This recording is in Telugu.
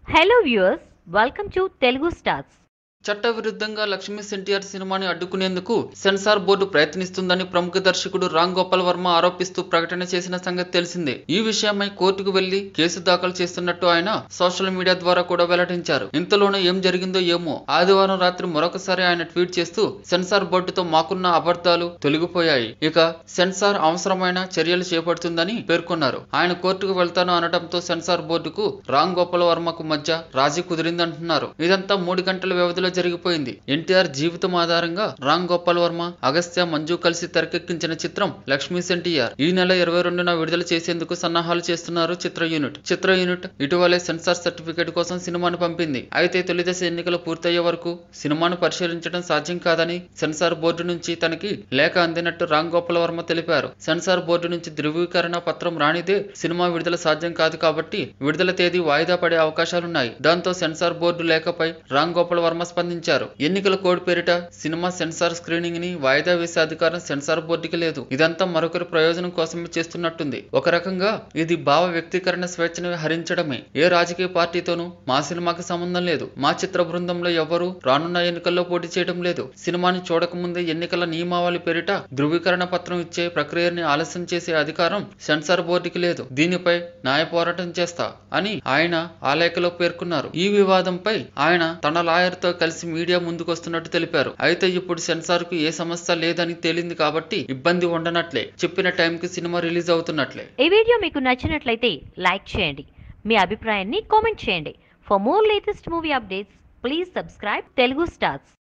Hello viewers, welcome to Telugu Stars. చట్టవిరుద్ధంగా లక్ష్మీస్ ఎన్టీఆర్ సినిమాని అడ్డుకునేందుకు సెన్సార్ బోర్డు ప్రయత్నిస్తుందని ప్రముఖ దర్శకుడు గోపాల్ వర్మ ఆరోపిస్తూ ప్రకటన చేసిన సంగతి తెలిసిందే. ఈ విషయమై కోర్టుకు వెళ్లి కేసు దాఖలు చేస్తున్నట్టు ఆయన సోషల్ మీడియా ద్వారా కూడా వెల్లడించారు. ఇంతలోనే ఏం జరిగిందో ఏమో ఆదివారం రాత్రి మరొకసారి ఆయన ట్వీట్ చేస్తూ సెన్సార్ బోర్డుతో మాకున్న అబద్ధాలు తొలగిపోయాయి, ఇక సెన్సార్ అవసరమైన చర్యలు చేపడుతుందని పేర్కొన్నారు. ఆయన కోర్టుకు వెళ్తాను అనడంతో సెన్సార్ బోర్డుకు గోపాల్ వర్మకు మధ్య రాజీ కుదిరిందంటున్నారు. ఇదంతా 3 గంటల వ్యవధిలో జరిగిపోయింది. ఎన్టీఆర్ జీవితం ఆధారంగా గోపాల్ వర్మ, అగస్త్య, మంజు కలిసి తెరకెక్కించిన చిత్రం లక్ష్మీస్ ఎన్టీఆర్ ఈ నెల 22న విడుదల చేసేందుకు సన్నాహాలు చేస్తున్నారు చిత్ర యూనిట్ ఇటీవలే సెన్సార్ సర్టిఫికేట్ కోసం సినిమాను పంపింది. అయితే తొలిదశ ఎన్నికలు పూర్తయ్యే వరకు సినిమాను పరిశీలించడం సాధ్యం కాదని సెన్సార్ బోర్డు నుంచి తనకి లేఖ అందినట్టు గోపాల్ వర్మ తెలిపారు. సెన్సార్ బోర్డు నుంచి ధృవీకరణ పత్రం రానిదే సినిమా విడుదల సాధ్యం కాదు కాబట్టి విడుదల తేదీ వాయిదా పడే అవకాశాలున్నాయి. దాంతో సెన్సార్ బోర్డు లేఖపై గోపాల్ వర్మ స్పందించారు. ఎన్నికల కోడ్ పేరిట సినిమా సెన్సార్ స్క్రీనింగ్ ని వాయిదా వేసే అధికారం సెన్సార్ బోర్డుకి లేదు. ఇదంతా మరొకరి ప్రయోజనం కోసమే చేస్తున్నట్టుంది. ఒక రకంగా ఇది భావ వ్యక్తీకరణ స్వేచ్ఛను హరించడమే. ఏ రాజకీయ పార్టీతోనూ మా సినిమాకి సంబంధం లేదు, మా చిత్ర బృందంలో ఎవరూ రానున్న ఎన్నికల్లో పోటీ చేయడం లేదు, సినిమాని చూడకముందే ఎన్నికల నియమావళి పేరిట ధృవీకరణ పత్రం ఇచ్చే ప్రక్రియని ఆలస్యం చేసే అధికారం సెన్సార్ బోర్డుకి లేదు, దీనిపై న్యాయ పోరాటం చేస్తా అని ఆయన ఆ లేఖలో పేర్కొన్నారు. ఈ వివాదంపై ఆయన తన లాయర్ తో కలిసి మీడియా ముందుకొస్తున్నట్టు తెలిపారు. అయితే ఇప్పుడు సెన్సార్ కు ఏ సమస్య లేదని తేలింది కాబట్టి ఇబ్బంది ఉండనట్లే, చెప్పిన టైంకి సినిమా రిలీజ్ అవుతున్నట్లే. ఈ వీడియో మీకు నచ్చినట్లయితే లైక్ చేయండి, మీ అభిప్రాయాన్ని కామెంట్ చేయండి. For more latest movie updates please subscribe Telugu stars.